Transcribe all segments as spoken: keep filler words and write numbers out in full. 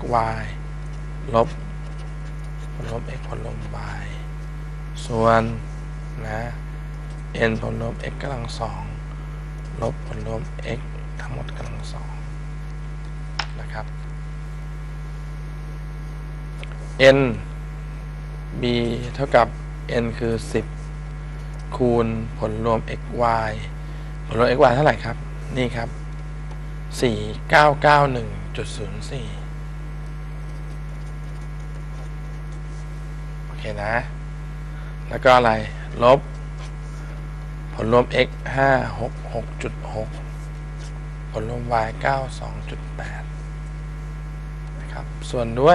y ลบผลลบ x ผลลบ y ส่วนนะ n ผลลบ x กำลังสองลบผลลบ x ทั้งหมดกำลังสองนะครับ n b เท่ากับ n คือสิบคูณผลรวม x y ผลรวม x y เท่าไหร่ครับนี่ครับสี่พันเก้าร้อยเก้าสิบเอ็ดจุดศูนย์สี่ โอเคนะแล้วก็อะไรลบผลรวม x ห้าร้อยหกสิบหกจุดหก ผลรวม y เก้าสิบสองจุดแปด นะครับส่วนด้วย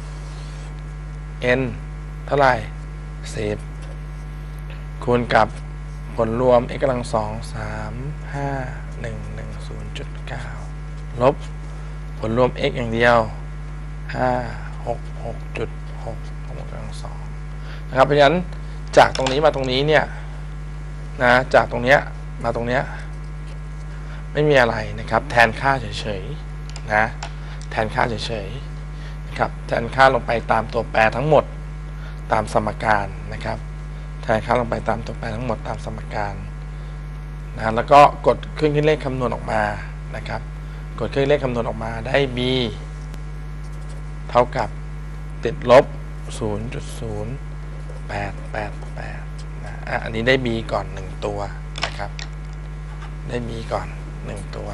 n เท่าไหร่สิบคูณกับผลรวม x กำลังสอง สาม ห้า หนึ่ง หนึ่ง ศูนย์จุดเก้า ลบผลรวม x อย่างเดียว ห้า หก หกจุดหก ทั้งหมดกำลังสองนะครับเพราะฉะนั้นจากตรงนี้มาตรงนี้เนี่ยนะจากตรงเนี้ยมาตรงเนี้ยไม่มีอะไรนะครับแทนค่าเฉยๆนะแทนค่าเฉยๆนะครับแทนค่าลงไปตามตัวแปรทั้งหมดตามสมการนะครับแทนค่าลงไปตามตัวแปรทั้งหมดตามสมการนะแล้วก็กดเครื่องคิดเลขคำนวณออกมานะครับกดเครื่องเลขคำนวณออกมาได้ b เท่ากับติดลบ ศูนย์จุดศูนย์แปดแปดแปด นะอ่ะอันนี้ได้ b ก่อนหนึ่งตัวนะครับได้ b ก่อนหนึ่งตัว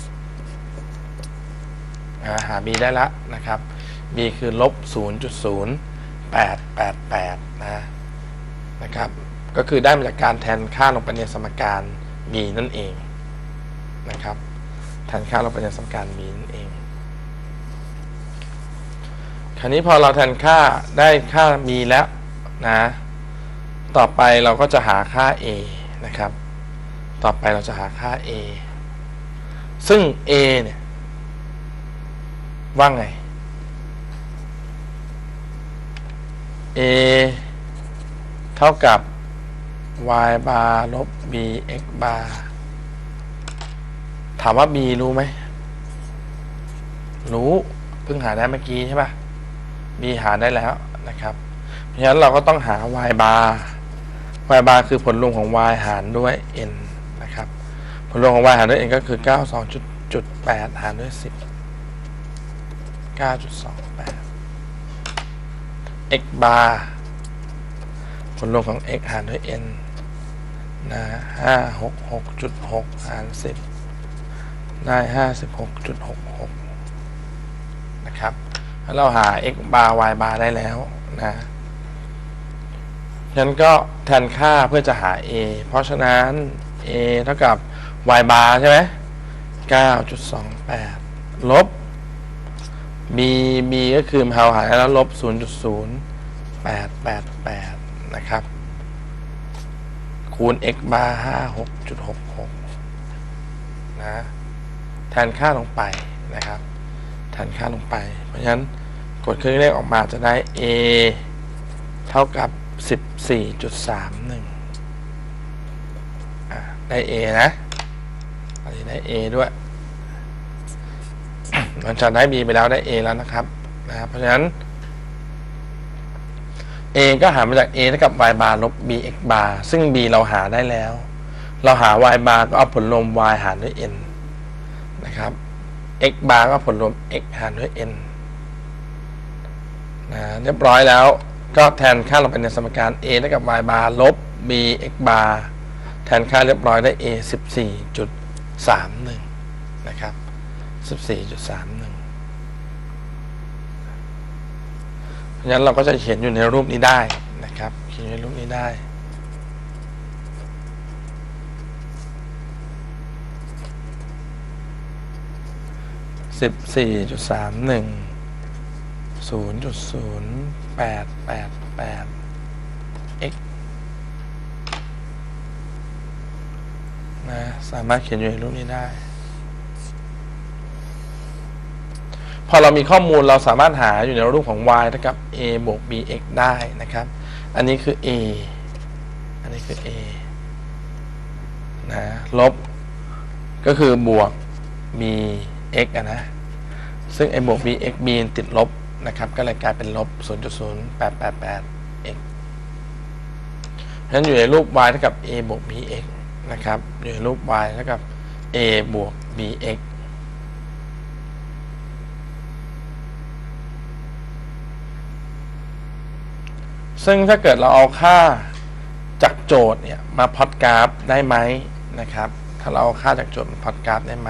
หา b ได้ละนะครับ b คือลบ ศูนย์จุดศูนย์แปดแปดแปด นะนะครับก็คือได้มาจากการแทนค่าลงไปในสมการ b นั่นเองนะครับแทนค่าลงไปในสมการ b นั่นเองคราวนี้พอเราแทนค่าได้ค่า b แล้วนะต่อไปเราก็จะหาค่า a นะครับต่อไปเราจะหาค่า a ซึ่ง a เนี่ยว่าไง a เท่ากับ y bar ลบ b x bar ถามว่า b รู้ไหมรู้เพิ่งหาได้เมื่อกี้ใช่ป่ะ b หาได้แล้วนะครับเพราะฉะนั้นเราก็ต้องหา y bar y bar คือผลรวมของ y หารด้วย n นะครับผลรวมของ y หารด้วย n ก็คือ เก้าสิบสองจุดแปด หารด้วยสิบ เก้าจุดสองแปด x bar ผลรวมของ x หารด้วย n นะห้าร้อยหกสิบหกจุดหก หารสิบได้ ห้าสิบหกจุดหกหก นะครับแล้วเราหา x bar y bar ได้แล้วนะฉะนั้นก็แทนค่าเพื่อจะหา a เพราะฉะนั้น a เท่ากับ y bar ใช่ไหม เก้าจุดสองแปด ลบ b b ก็คือเราหาแล้วลบ ศูนย์จุดศูนย์แปดแปดแปด นะครับคูณ x bar ห้าสิบหกจุดหกหก นะแทนค่าลงไปนะครับแทนค่าลงไปเพราะฉะนั้นกดเครื่องเลขออกมาจะได้ a เท่ากับ สิบสี่จุดสามหนึ่ง อ่าได้ a นะอันนี้ได้ a ด้วยหลังจากได้ b ไปแล้วได้ a แล้วนะครับนะครับเพราะฉะนั้น a ก็หามาจาก a เท่ากับ y bar ลบ b x bar ซึ่ง b เราหาได้แล้วเราหา y bar ก็เอาผลรวม y หารด้วย n นะครับ x bar ก็ผลรวม x หารด้วย n นะเรียบร้อยแล้วก็แทนค่าลงไปในสมการ a เท่ากับ y bar ลบ b x bar แทนค่าเรียบร้อยได้ a สิบสี่จุดสามหนึ่ง นะครับ สิบสี่จุดสามหนึ่ง เพราะฉะนั้นเราก็จะเขียนอยู่ในรูปนี้ได้นะครับเขียนในรูปนี้ได้สิบสี่จุดสามหนึ่ง ศูนย์จุดศูนย์แปดแปดแปด x นะสามารถเขียนอยู่ในรูปนี้ได้พอเรามีข้อมูลเราสามารถหาอยู่ในรูปของ y เท่ากับ a บวก bx ได้นะครับอันนี้คือ a อันนี้คือ a นะลบก็คือบวก bx อ่ะนะซึ่ง a บวก b x b ติดลบนะครับก็เลยกลายเป็นลบ ศูนย์จุดศูนย์แปดแปดแปด x เพราะฉะนั้นอยู่ในรูป y เท่ากับ a บวก bx นะครับอยู่ในรูป y เท่ากับ a บวก bx ซึ่งถ้าเกิดเราเอาค่าจากโจทย์เนี่ยมาพล็อตกราฟได้ไหมนะครับถ้าเราเอาค่าจากโจทย์มาพล็อตกราฟได้ไหม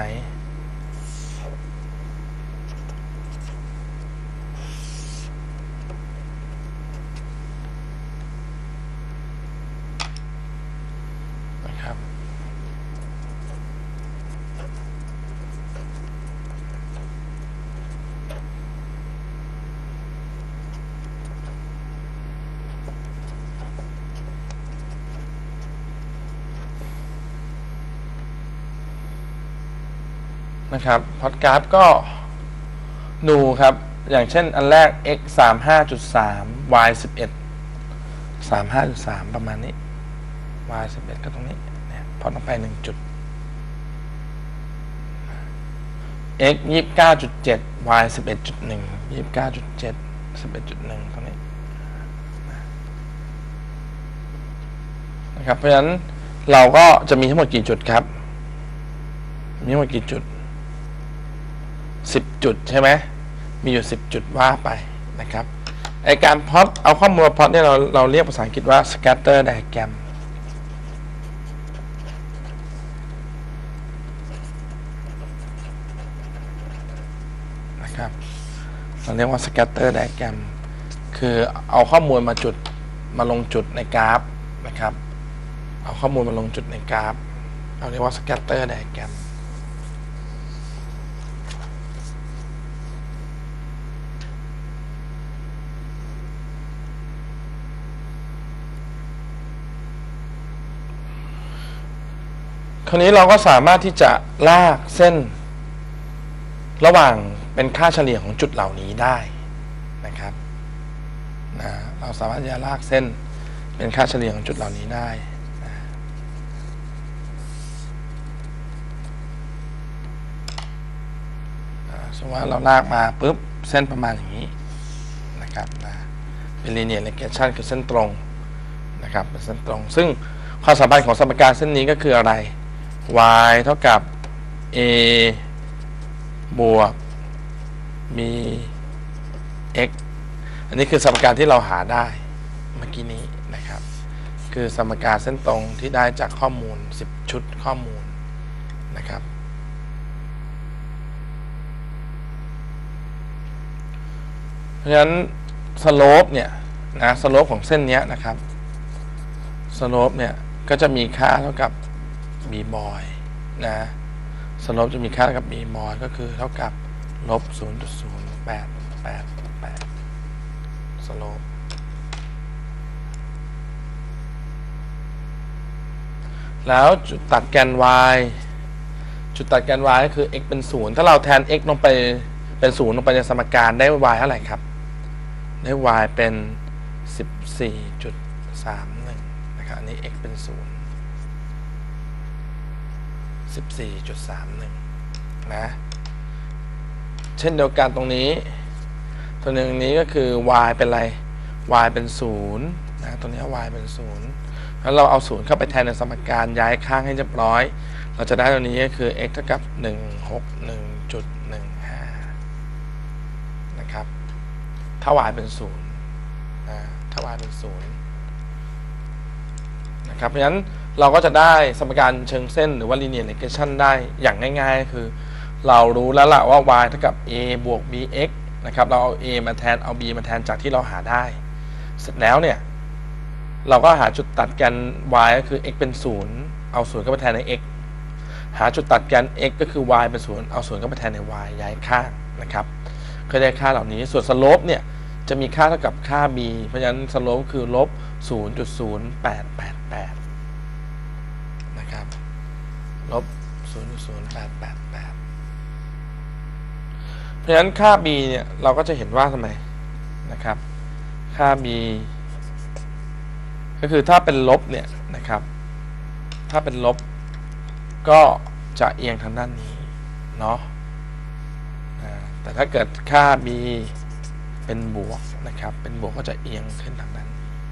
นะครับนะครับพล็อตกราฟก็ดูครับอย่างเช่นอันแรก x สามสิบห้าจุดสาม y สิบเอ็ด สามสิบห้าจุดสามประมาณนี้ y สิบเอ็ดก็ตรงนี้เนี่ยพอต้องไปหนึ่งจุด x ยี่สิบเก้าจุดเจ็ด y สิบเอ็ดจุดหนึ่ง ยี่สิบเก้าจุดเจ็ด สิบเอ็ดจุดหนึ่งตรงนี้นะครับเพราะฉะนั้นเราก็จะมีทั้งหมดกี่จุดครับมีทั้งหมดกี่จุดสิบจุดใช่ไหมมีอยู่สิบจุดว่าไปนะครับไอการพล็อตเอาข้อมูลมาพล็อตเนี่ยเราเราเรียกภาษาอังกฤษว่า scatter diagram นะครับเราเรียกว่า scatter diagram คือเอาข้อมูลมาจุดมาลงจุดในกราฟนะครับเอาข้อมูลมาลงจุดในกราฟเราเรียกว่า scatter diagramคราวนี้เราก็สามารถที่จะลากเส้นระหว่างเป็นค่าเฉลี่ยของจุดเหล่านี้ได้นะครับนะเราสามารถจะลากเส้นเป็นค่าเฉลี่ยของจุดเหล่านี้ได้นะสมมติว่าเราลากมาปุ๊บเส้นประมาณอย่างนี้นะครับนะเป็น linear regression คือเส้นตรงนะครับเป็นเส้นตรงซึ่งความสัมพันธ์ของสมการเส้นนี้ก็คืออะไรy เท่ากับ a บวก b x อันนี้คือสมการที่เราหาได้เมื่อกี้นี้นะครับคือสมการเส้นตรงที่ได้จากข้อมูลสิบชุดข้อมูลนะครับเพราะฉะนั้นสโลปเนี่ยนะสโลปของเส้นนี้นะครับสโลปเนี่ยก็จะมีค่าเท่ากับ b บอยนะสโลปจะมีค่าเท่ากับ b บอยก็คือเท่ากับลบ ศูนย์จุดศูนย์แปดแปดแปด สโลปแล้วจุดตัดแกน y จุดตัดแกน y ก็คือ x เป็นศูนย์ถ้าเราแทน x ลงไปเป็นศูนย์ลงไปในสมการได้ y เท่าไหร่ครับได้ y เป็น สิบสี่จุดสามหนึ่ง นะครับอันนี้ x เป็นศูนย์ สิบสี่จุดสามหนึ่ง นะเช่นเดียวกันตรงนี้ตัวหนึ่งนี้ก็คือ y เป็นอะไร y เป็นศูนย์นะตรงนี้ y เป็นศูนย์แล้วเราเอาศูนย์เข้าไปแทนในสมการย้ายข้างให้เรียบร้อยเราจะได้ตัวนี้ก็คือ x เท่ากับ หนึ่งร้อยหกสิบเอ็ดจุดหนึ่งห้า นะครับถ้า y เป็นศูนย์นะถ้า y เป็นศูนย์นะครับเพราะฉะนั้นเราก็จะได้สมการเชิงเส้นหรือว่า linear regression ได้อย่างง่ายๆคือเรารู้แล้วล่ะว่า y เท่ากับ a บวก bx นะครับเราเอา a มาแทนเอา b มาแทนจากที่เราหาได้เสร็จแล้วเนี่ยเราก็หาจุดตัดแกน y ก็คือ x เป็นศูนย์เอาศูนย์ก็ไปแทนใน x หาจุดตัดแกน x ก็คือ y เป็นศูนย์เอาศูนย์ก็ไปแทนใน y ย้ายข้างนะครับก็ได้ค่าเหล่านี้ส่วนสโลปเนี่ยจะมีค่าเท่ากับค่า b เพราะฉะนั้นสโลปคือลบ ศูนย์จุดศูนย์แปดแปดแปด นะครับลบ ศูนย์จุดศูนย์แปดแปดแปด เพราะฉะนั้นค่า b เนี่ยเราก็จะเห็นว่าทำไมนะครับค่า b ก็คือถ้าเป็นลบเนี่ยนะครับถ้าเป็นลบก็จะเอียงทางด้านนี้เนาะแต่ถ้าเกิดค่า b เป็นบวกนะครับเป็นบวกก็จะเอียงขึ้นทางนั้น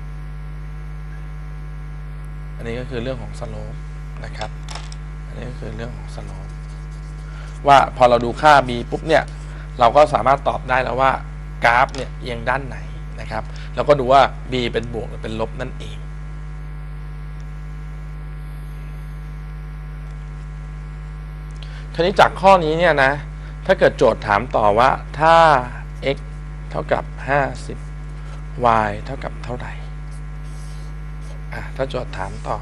อันนี้ก็คือเรื่องของสโลปนะครับอันนี้ก็คือเรื่องของสโลปว่าพอเราดูค่า b ปุ๊บเนี่ยเราก็สามารถตอบได้แล้วว่ากราฟเนี่ยเอียงด้านไหนนะครับแล้วก็ดูว่า b เป็นบวกหรือเป็นลบนั่นเองคราวนี้จากข้อนี้เนี่ยนะถ้าเกิดโจทย์ถามต่อว่าถ้า x เท่ากับห้าสิบ y เท่ากับเท่าไหร่อ่ะถ้าโจทย์ถามต่อ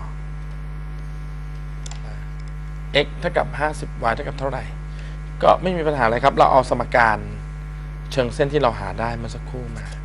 x เท่ากับห้าสิบ y เท่ากับเท่าไหร่ก็ไม่มีปัญหาอะไรครับเราเอาสมการเชิงเส้นที่เราหาได้เมื่อสักครู่มา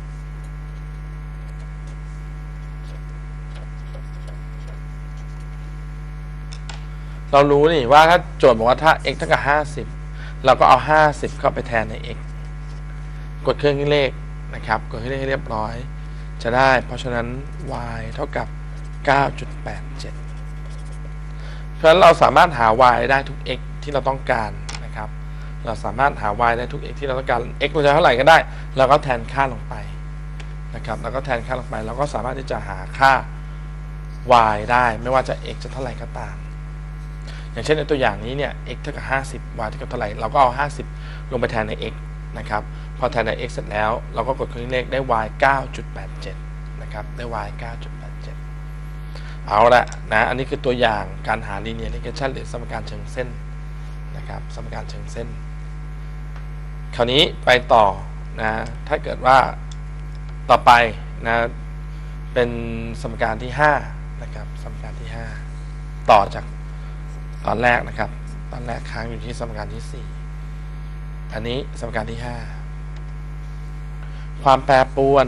เรารู้นี่ว่าถ้าโจทย์บอกว่าถ้า x เท่ากับห้าสิบเราก็เอาห้าสิบเข้าไปแทนใน x กดเครื่องคิดเลขนะครับกดเครื่องคิดเลขให้เรียบร้อยจะได้เพราะฉะนั้น y เท่ากับ เก้าจุดแปดเจ็ด เพราะฉะนั้นเราสามารถหา y ได้ทุก x ที่เราต้องการนะครับเราสามารถหา y ได้ทุก x ที่เราต้องการ x เราจะเท่าไหร่ก็ได้เราก็แทนค่าลงไปนะครับแล้วก็แทนค่าลงไปเราก็สามารถที่จะหาค่า y ได้ไม่ว่าจะ x จะเท่าไหร่ก็ตามอย่างเช่นในตัวอย่างนี้เนี่ย x เท่ากับห้าสิบ y เท่ากับเท่าไหร่เราก็เอาห้าสิบลงไปแทนใน x นะครับพอแทนใน x เสร็จแล้วเราก็กดเครื่องเลขได้ y เก้าจุดแปดเจ็ด นะครับได้ y เก้าจุดแปดเจ็ด เอาละนะอันนี้คือตัวอย่างการหา linear regression หรือสมการเชิงเส้นนะครับสมการเชิงเส้นคราวนี้ไปต่อนะถ้าเกิดว่าต่อไปนะเป็นสมการที่ห้านะครับสมการที่ห้าต่อจากตอนแรกนะครับตอนแรกค้างอยู่ที่สมการที่สี่อันนี้สมการที่ห้าความแปรปรวน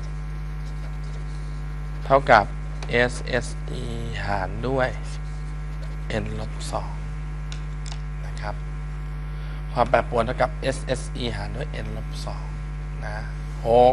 เท่ากับ เอส เอส อี หารด้วย n ลบสองนะครับความแปรปรวนเท่ากับ เอส เอส อี หารด้วย n ลบสองนะหก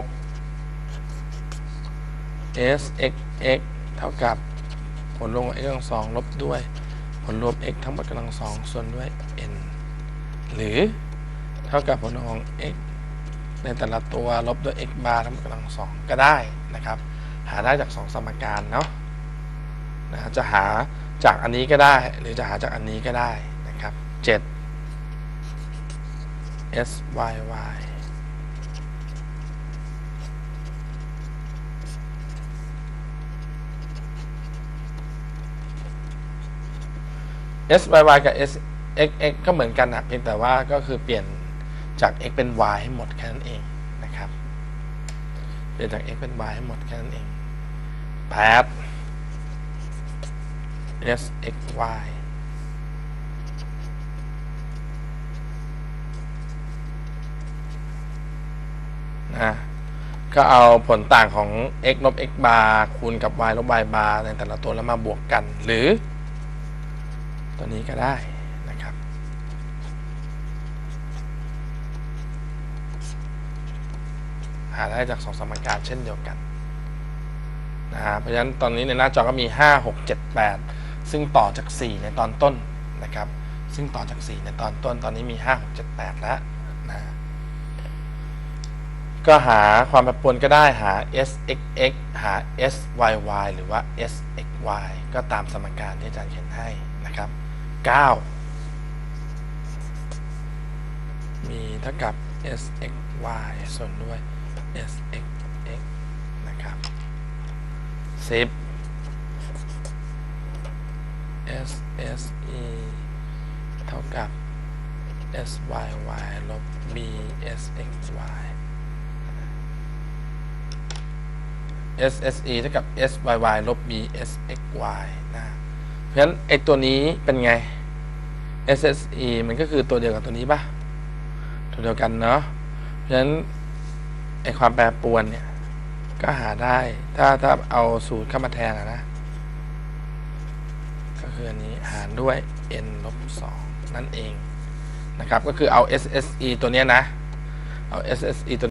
s x x เท่ากับผลรวมของ x กำลังสองลบด้วยผลรวม x ทั้งหมดกำลังสองส่วนด้วย n หรือเท่ากับผลรวมของ x ในแต่ละตัวลบด้วย x บาร์ทั้งหมดกำลังสองก็ได้นะครับหาได้จากสองสมการเนาะนะจะหาจากอันนี้ก็ได้หรือจะหาจากอันนี้ก็ได้นะครับเจ็ด s y y s y y กับ s x x ก็เหมือนกันนะเพียงแต่ว่าก็คือเปลี่ยนจาก x เป็น y ให้หมดแค่นั้นเองนะครับเปลี่ยนจาก x เป็น y ให้หมดแค่นั้นเองแปด s x y นะก็เอาผลต่างของ x ลบ x บาร์คูณกับ y ลบ y บาร์ในแต่ละตัวแล้วมาบวกกันหรือตัวนี้ก็ได้นะครับหาได้จากสองสมการเช่นเดียวกันนะฮะเพราะฉะนั้นตอนนี้ในหน้าจอก็มีห้า หก เจ็ด แปดซึ่งต่อจากสี่ในตอนต้นนะครับซึ่งต่อจากสี่ในตอนต้นตอนนี้มีห้า หก เจ็ด แปดแล้วนะก็หาความแปรปรวนก็ได้หา s x x หา s y y หรือว่า s x y ก็ตามสมการที่อาจารย์เขียนให้นะครับเก้ามีเท่ากับ s x y ส่วนด้วย s x x นะครับสิบ s s e เท่ากับ s y y ลบ b s x y s s e เท่ากับ s y y ลบ b s x y นะเพราะฉะนั้นไอตัวนี้เป็นไง s s e มันก็คือตัวเดียวกับตัวนี้ป่ะตัวเดียวกันเนาะเพราะฉะนั้นไอความแปรปรวนเนี่ยก็หาได้ถ้าถ้าเอาสูตรเข้ามาแทนนะก็คืออันนี้หารด้วย n ลบสองนั่นเองนะครับก็คือเอา s s e ตัวเนี้ยนะเอา s s e ตัว